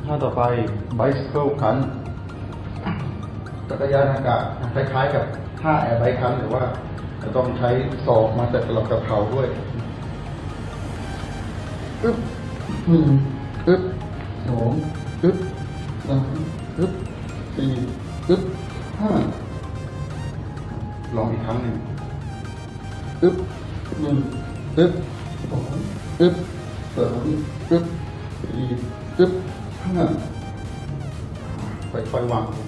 ท่าต่อไป bicycle คันจักรยานอากาศคล้ายๆกับท่าแอร์ไบค์คันหรือว่าจะต้องใช้ศอกมาจัดกับเข่าด้วยอึ๊บอึ๊บสองอึ๊บสามอึ๊บสี่อึ๊บห้าลองอีกครั้งหนึ่งอึ๊บอึ๊บสองอึ๊บสามอึ๊บสี่อึ๊บห้าค่อยๆวาง